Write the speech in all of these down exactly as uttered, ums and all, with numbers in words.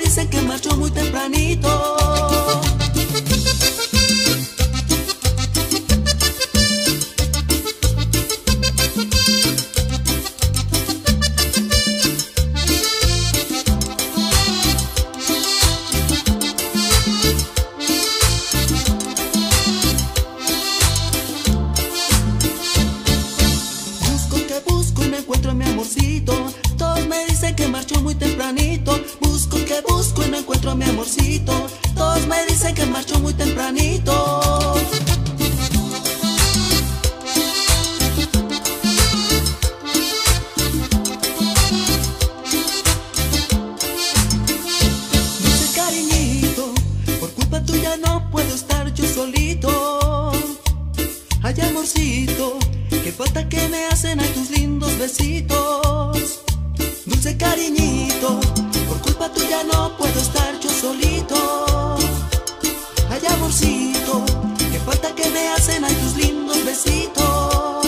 dicen que marchó muy tempranito. Encuentro a mi amorcito, todos me dicen que marchó muy tempranito. Busco que busco y no encuentro a mi amorcito, todos me dicen que marchó muy tempranito. Dulce cariñito, por culpa tuya no puedo estar yo solito. Ay, amorcito, qué falta que me hacen a tus lindos besitos. Dulce cariñito, por culpa tuya no puedo estar yo solito. Ay, amorcito, qué falta que me hacen a tus lindos besitos.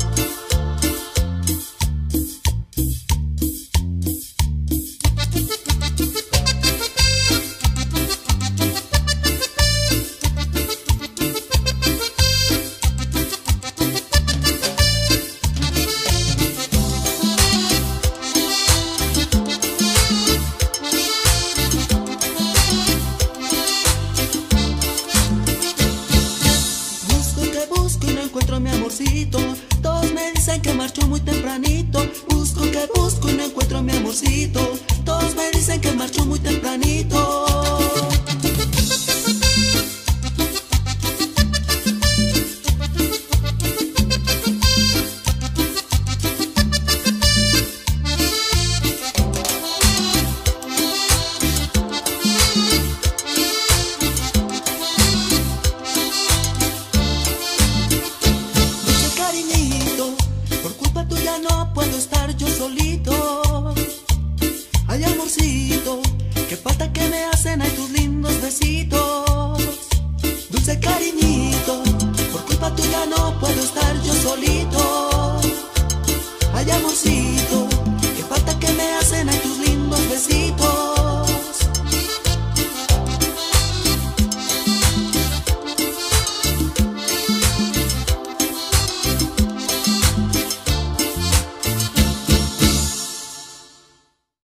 Busco y no encuentro a mi amorcito, todos me dicen que marchó muy tempranito. Busco que busco y no encuentro a mi amorcito, todos me dicen que marchó muy tempranito. No puedo estar yo solito. Ay, amorcito, qué falta que me hacen a tus lindos besitos. Dulce cariñito, por culpa tuya no puedo estar yo solito.